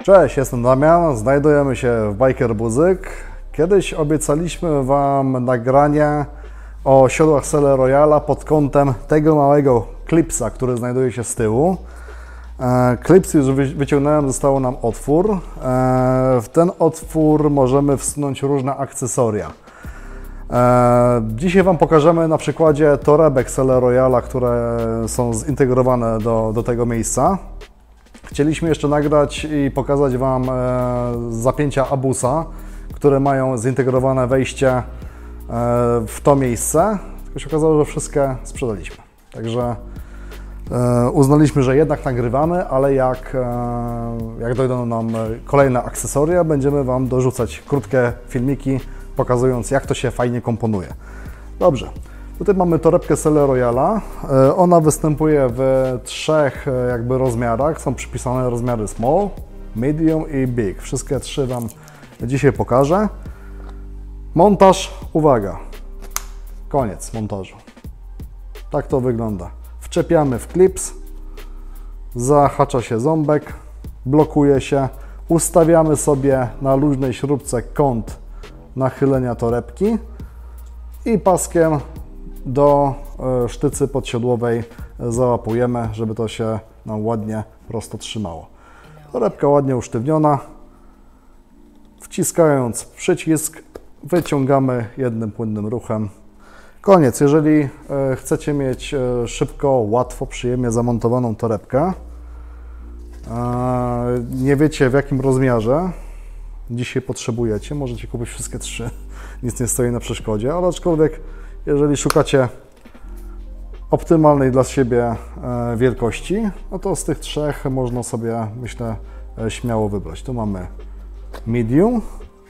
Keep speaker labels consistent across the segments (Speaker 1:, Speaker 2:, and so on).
Speaker 1: Cześć, jestem Damian, znajdujemy się w Biker Buzyk. Kiedyś obiecaliśmy Wam nagranie o siodłach Selle Royala pod kątem tego małego klipsa, który znajduje się z tyłu. Klips już wyciągnąłem, został nam otwór. W ten otwór możemy wsunąć różne akcesoria. Dzisiaj Wam pokażemy na przykładzie torebek Selle Royala, które są zintegrowane do tego miejsca. Chcieliśmy jeszcze nagrać i pokazać Wam zapięcia Abusa, które mają zintegrowane wejście w to miejsce. Tylko się okazało, że wszystkie sprzedaliśmy. Także uznaliśmy, że jednak nagrywamy, ale jak dojdą nam kolejne akcesoria, będziemy Wam dorzucać krótkie filmiki, pokazując, jak to się fajnie komponuje. Dobrze. Tutaj mamy torebkę Selle Royala. Ona występuje w trzech jakby rozmiarach. Są przypisane rozmiary small, medium i big. Wszystkie trzy Wam dzisiaj pokażę. Montaż, uwaga, koniec montażu. Tak to wygląda. Wczepiamy w klips, zahacza się ząbek, blokuje się, ustawiamy sobie na luźnej śrubce kąt nachylenia torebki i paskiem do sztycy podsiodłowej załapujemy, żeby to się nam ładnie prosto trzymało. Torebka ładnie usztywniona. Wciskając przycisk, wyciągamy jednym płynnym ruchem. Koniec. Jeżeli chcecie mieć szybko, łatwo, przyjemnie zamontowaną torebkę, nie wiecie w jakim rozmiarze dzisiaj potrzebujecie, możecie kupić wszystkie trzy, nic nie stoi na przeszkodzie, ale aczkolwiek jeżeli szukacie optymalnej dla siebie wielkości, no to z tych trzech można sobie, myślę, śmiało wybrać. Tu mamy medium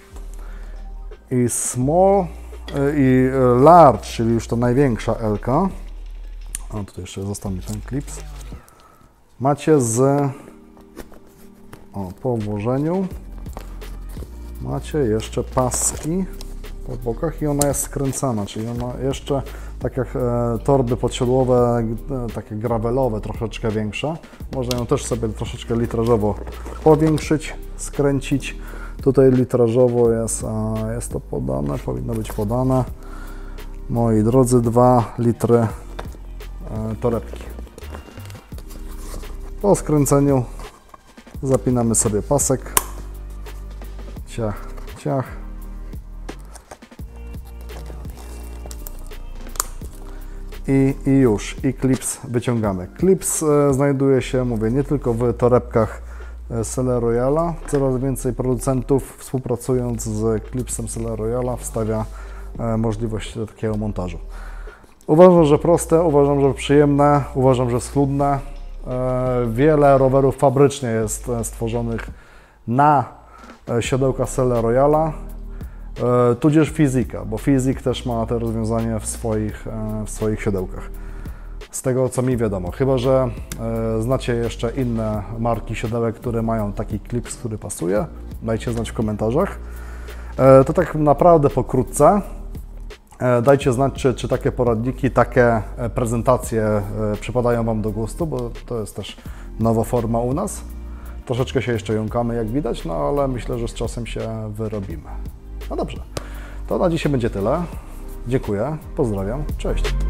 Speaker 1: i small i large, czyli już to największa L-ka. A tutaj jeszcze został ten klips. Macie po włożeniu macie jeszcze paski po bokach i ona jest skręcana, czyli ona jeszcze, tak jak torby podsiodłowe, takie gravelowe, troszeczkę większe, można ją też sobie troszeczkę litrażowo powiększyć, skręcić. Tutaj litrażowo jest to podane, powinno być podane. Moi drodzy, 2 litry torebki. Po skręceniu zapinamy sobie pasek. Ciach, ciach. I już, i klips wyciągamy. Klips znajduje się, mówię, nie tylko w torebkach Selle Royala. Coraz więcej producentów, współpracując z klipsem Selle Royala, wstawia możliwość takiego montażu. Uważam, że proste, uważam, że przyjemne, uważam, że schludne. Wiele rowerów fabrycznie jest stworzonych na siodełka Selle Royala, tudzież Fizik, bo Fizik też ma te rozwiązanie w swoich siodełkach. Z tego, co mi wiadomo, chyba że znacie jeszcze inne marki siodełek, które mają taki klips, który pasuje, dajcie znać w komentarzach. To tak naprawdę pokrótce. Dajcie znać, czy takie poradniki, takie prezentacje przypadają Wam do gustu, bo to jest też nowa forma u nas. Troszeczkę się jeszcze jąkamy, jak widać, no ale myślę, że z czasem się wyrobimy. No dobrze, to na dzisiaj będzie tyle. Dziękuję, pozdrawiam, cześć.